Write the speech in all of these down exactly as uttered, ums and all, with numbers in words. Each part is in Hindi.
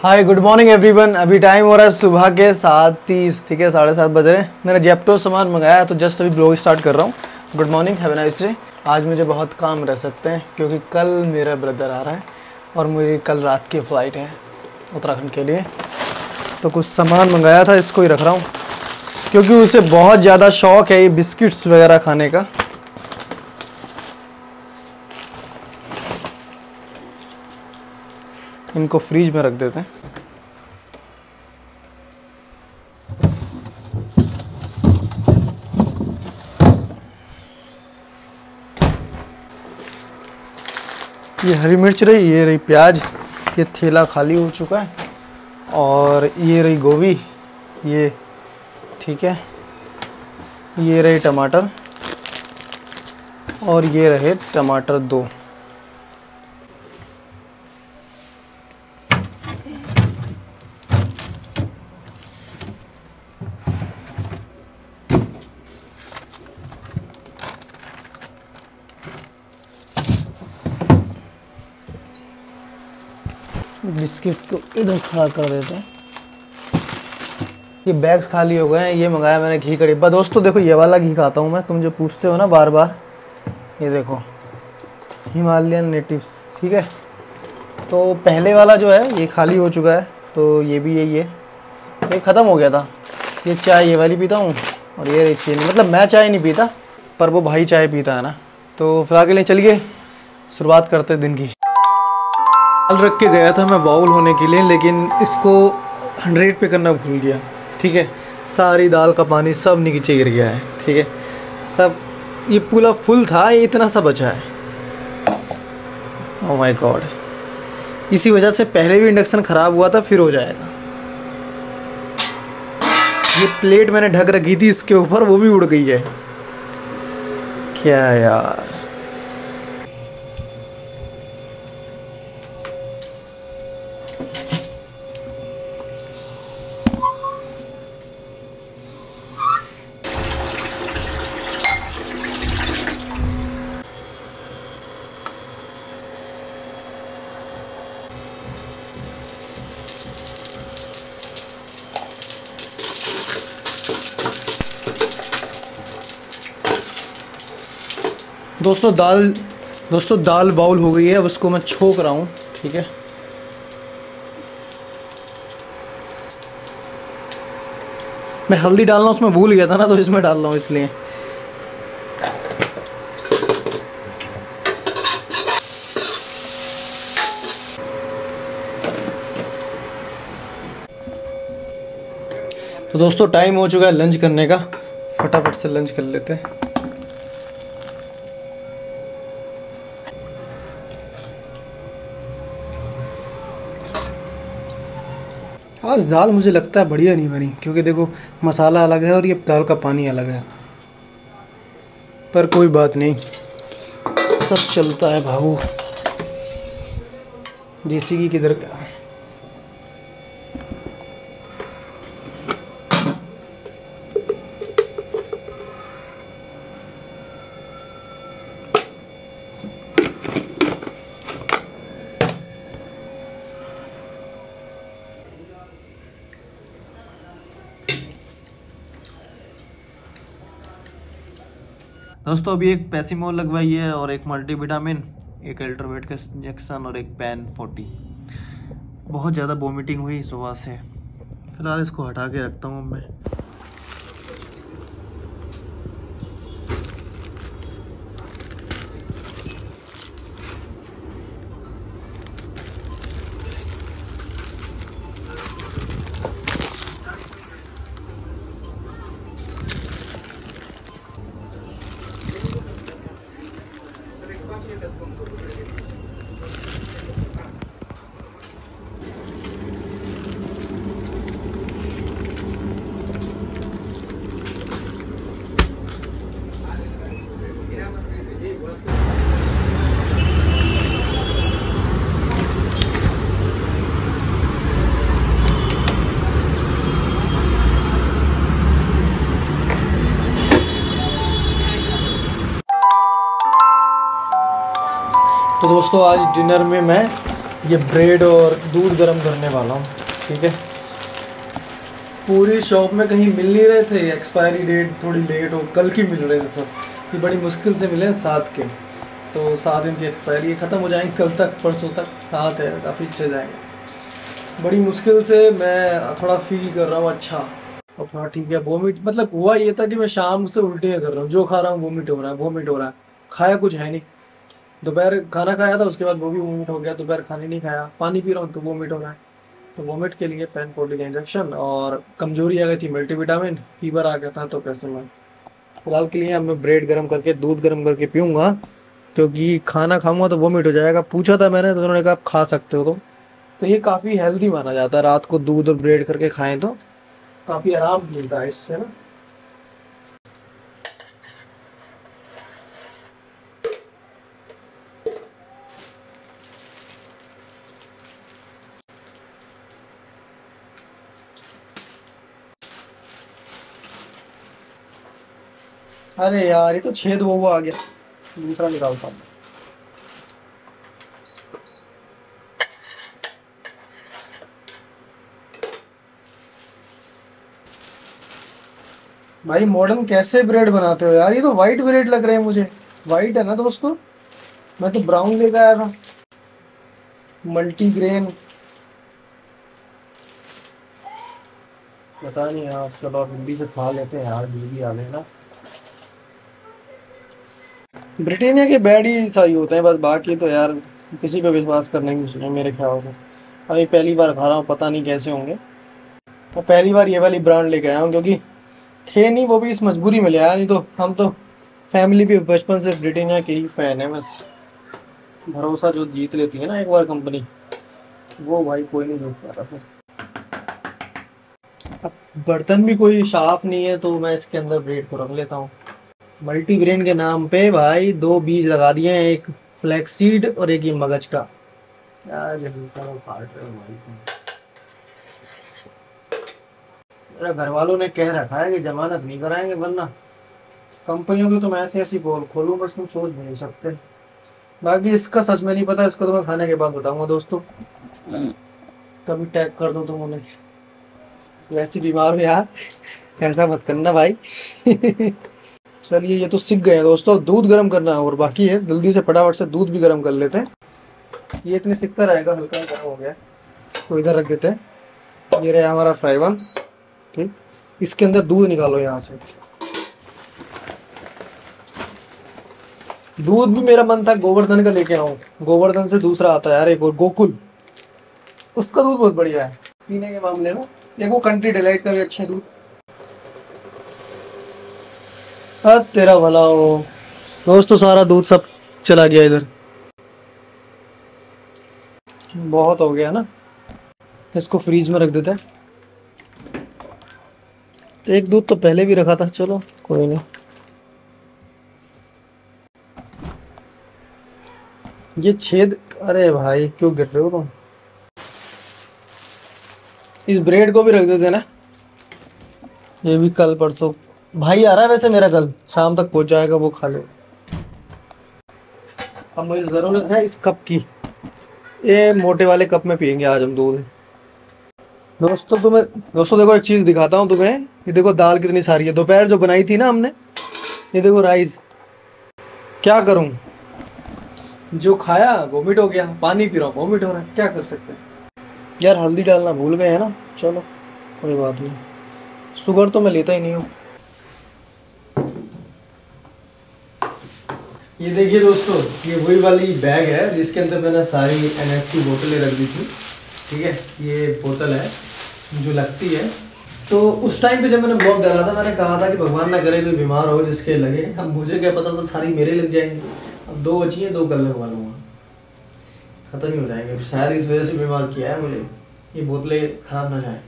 हाय गुड मॉर्निंग एवरीवन। अभी टाइम हो रहा है सुबह के सात तीस, ठीक है, साढ़े सात बज रहे हैं। मैंने जेप्टो सामान मंगाया है तो जस्ट अभी ब्लॉग स्टार्ट कर रहा हूँ। Good morning, have a nice day. आज मुझे बहुत काम रह सकते हैं क्योंकि कल मेरा ब्रदर आ रहा है और मुझे कल रात की फ़्लाइट है उत्तराखंड के लिए। तो कुछ सामान मंगाया था, इसको ही रख रहा हूँ क्योंकि उसे बहुत ज़्यादा शौक़ है ये बिस्किट्स वगैरह खाने का। इनको फ्रीज में रख देते हैं। ये हरी मिर्च रही, ये रही प्याज, ये थैला खाली हो चुका है, और ये रही गोभी, ये ठीक है, ये रहे टमाटर, और ये रहे टमाटर दो। बिस्किट को इधर खड़ा कर देते हैं। ये बैग्स खाली हो गए हैं। ये मंगाया मैंने घी का डिब्बा। दोस्तों देखो, ये वाला घी खाता हूँ मैं, तुम जो पूछते हो ना बार बार। ये देखो, हिमालयन नेटिव्स, ठीक है। तो पहले वाला जो है ये खाली हो चुका है, तो ये भी यही है, ये ख़त्म हो गया था। ये चाय ये वाली पीता हूँ, और ये रही चीनी। मतलब मैं चाय नहीं पीता, पर वो भाई चाय पीता है ना। तो फिलहाल के लिए चलिए शुरुआत करते दिन की। दाल रख के गया था मैं बाउल होने के लिए, लेकिन इसको हंड्रेड पे करना भूल गया, ठीक है। सारी दाल का पानी सब नीचे गिर गया है, ठीक है। सब ये पूरा फुल था, ये इतना सा बचा है। ओह माय गॉड, इसी वजह से पहले भी इंडक्शन ख़राब हुआ था, फिर हो जाएगा। ये प्लेट मैंने ढक रखी थी इसके ऊपर, वो भी उड़ गई है। क्या यार। दोस्तों दाल दोस्तों दाल बाउल हो गई है। अब उसको मैं छोक रहा हूँ, ठीक है। मैं हल्दी डालना उसमें भूल गया था ना, तो इसमें डाल रहा हूँ इसलिए। तो दोस्तों टाइम हो चुका है लंच करने का, फटाफट से लंच कर लेते हैं। आज दाल मुझे लगता है बढ़िया नहीं बनी, क्योंकि देखो मसाला अलग है और ये दाल का पानी अलग है। पर कोई बात नहीं, सब चलता है भाऊ। देसी घी किधर गया? दोस्तों अभी एक पैसीमोल लगवाई है, और एक मल्टीविटामिन, एक अल्ट्रावेट का इंजेक्शन, और एक पैन फोर्टी। बहुत ज़्यादा वोमिटिंग हुई सुबह से। फिलहाल इसको हटा के रखता हूँ मैं। तो दोस्तों आज डिनर में मैं ये ब्रेड और दूध गर्म करने वाला हूँ, ठीक है। पूरी शॉप में कहीं मिल नहीं रहे थे, एक्सपायरी डेट थोड़ी लेट हो, कल की मिल रहे थे सब। ये बड़ी मुश्किल से मिले सात के, तो सात दिन की एक्सपायरी ख़त्म हो जाएंगे कल तक, परसों तक। सात है, काफ़ी अच्छे जाएंगे। बड़ी मुश्किल से मैं थोड़ा फील कर रहा हूँ अच्छा। और हाँ ठीक है, वोमिट मतलब हुआ ये था कि मैं शाम से उल्टियाँ कर रहा हूँ, जो खा रहा हूँ वोमिट हो रहा है, वोमिट हो रहा है। खाया कुछ है नहीं, दोपहर खाना खाया था, उसके बाद वो भी वोमिट हो गया। दोपहर खाने नहीं खाया, पानी पी रहा हूँ तो वोमिट हो रहा है। तो वोमिट के लिए पेन फोर्टी का इंजेक्शन, और कमजोरी आ गई थी, मल्टीविटामिन, फीवर आ गया था, तो कैसे मैं फिलहाल के लिए अब मैं ब्रेड गर्म करके दूध गर्म करके पीऊँगा, क्योंकि खाना खाऊंगा तो वोमिट हो जाएगा। पूछा था मैंने तो उन्होंने कहा आप खा सकते हो। तो तो ये काफ़ी हेल्दी माना जाता है, रात को दूध और ब्रेड करके खाएं तो काफ़ी आराम मिलता है इससे ना। अरे यार, ये तो छेद वो वो आ गया, दूसरा निकालता हूँ। भाई मॉडर्न कैसे ब्रेड बनाते हो यार, ये तो वाइट ब्रेड लग रहे हैं मुझे। वाइट है ना दोस्तों, मैं तो ब्राउन लेकर आया था, मल्टीग्रेन। पता नहीं यार, चलो अब हिंदी से खा लेते हैं यार, जो भी आ गए ना। ब्रिटानिया के बैड ही सही होते हैं बस, बाकी तो यार किसी पे विश्वास करने की सोचे मेरे ख्याल से। अभी पहली बार खा रहा हूँ, पता नहीं कैसे होंगे। मैं पहली बार ये वाली ब्रांड लेके आया हूँ, क्योंकि थे नहीं, वो भी इस मजबूरी में ले आया, नहीं तो हम तो फैमिली भी बचपन से ब्रिटानिया के ही फैन है बस। भरोसा जो जीत लेती है ना एक बार कंपनी, वो भाई कोई नहीं जीत पाता फिर। अब बर्तन भी कोई साफ नहीं है, तो मैं इसके अंदर ब्रेड को रख लेता हूँ। मल्टीग्रेन के नाम पे भाई दो बीज लगा दिए हैं, एक फ्लैक्सीड और एक ये मगज का। यार काट रहे हो भाई तुम। मेरे घर वालों ने कह रखा है कि जमानत नहीं कराएंगे, वरना कंपनियों की तो मैं ऐसी ऐसी बोल खोलूं बस तुम सोच भी नहीं सकते। बाकी इसका सच में नहीं पता, इसको तो मैं खाने के बाद बताऊंगा दोस्तों। कभी टैग कर दो तुम उन्हें, वैसे बीमार हो यार, ऐसा मत करना भाई। चलिए, ये तो सीख गए दोस्तों, दूध गर्म करना और बाकी है, जल्दी से फटाफट से दूध भी गर्म कर लेते हैं। ये इतने सिकता रहेगा, हल्का गर्म हो गया तो इधर रख देते हैं। ये रहा हमारा फ्राई वन, ठीक। इसके अंदर दूध निकालो यहाँ से। दूध भी मेरा मन था गोवर्धन का लेके आऊं, गोवर्धन से दूसरा आता है यार एक और, गोकुल, उसका दूध बहुत बढ़िया है पीने के मामले में। देखो कंट्री डिलाइट का भी अच्छा दूध। हाँ तेरा भला हो दोस्तों, सारा दूध सब चला गया इधर, बहुत हो गया ना, इसको फ्रीज में रख देते हैं। एक दूध तो पहले भी रखा था, चलो कोई नहीं। ये छेद, अरे भाई क्यों गिर रहे हो तुम। इस ब्रेड को भी रख देते ना, ये भी कल परसों भाई आ रहा है वैसे मेरा, कल शाम तक पहुंच जाएगा, वो खा लो। अब मुझे जरूरत है इस कप की, ये मोटे वाले कप में पियेंगे आज हम दूध। दोस्तों तुम्हें दोस्तों देखो एक चीज दिखाता हूँ तुम्हें, ये देखो दाल कितनी सारी है, दोपहर जो बनाई थी ना हमने, ये देखो राइस। क्या करूं, जो खाया वोमिट हो गया, पानी पी रहा हूँ वोमिट हो रहा है, क्या कर सकते हैं यार। हल्दी डालना भूल गए है ना, चलो कोई बात नहीं, शुगर तो मैं लेता ही नहीं हूँ। ये देखिए दोस्तों, ये वही वाली बैग है जिसके अंदर मैंने सारी एनएस की बोतलें रख दी थी, ठीक है। ये बोतल है जो लगती है, तो उस टाइम पे जब मैंने ब्लॉग डाला था मैंने कहा था कि भगवान ना करे कोई बीमार हो जिसके लगे। अब मुझे क्या पता था सारी मेरे लग जाएंगी। अब दो बची हैं, दो कल लगवा लूँगा, खत्म ही हो जाएंगे। शायद इस वजह से बीमार किया है मुझे, ये बोतलें खराब ना जाए।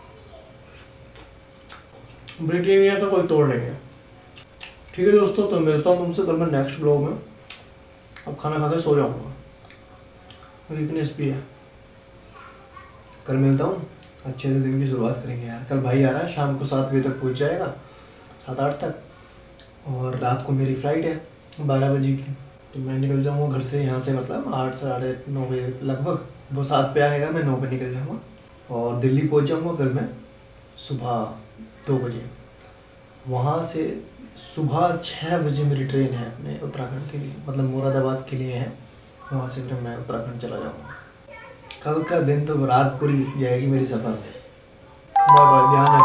ब्रिटानिया का कोई तोड़ लेंगे। ठीक है दोस्तों, तो मिलता हूँ तुमसे कल मैं नेक्स्ट ब्लॉग में। अब खाना खा के सो जाऊँगा, वीकनेस भी है। कल मिलता हूँ, अच्छे से दिन की शुरुआत करेंगे यार। कल भाई आ रहा है, शाम को सात बजे तक पहुँच जाएगा, सात आठ तक। और रात को मेरी फ़्लाइट है बारह बजे की, तो मैं निकल जाऊँगा घर से यहाँ से, मतलब आठ साढ़े नौ बजे लगभग वो सात पे आएगा, मैं नौ पे निकल जाऊँगा और दिल्ली पहुँच जाऊँगा कल मैं सुबह दो बजे। वहाँ से सुबह छः बजे मेरी ट्रेन है अपने उत्तराखंड के लिए, मतलब मुरादाबाद के लिए है। वहाँ से फिर मैं उत्तराखंड चला जाऊँगा। कल का दिन तो रात पूरी जाएगी मेरी सफ़र में। बाय बाय, ध्यान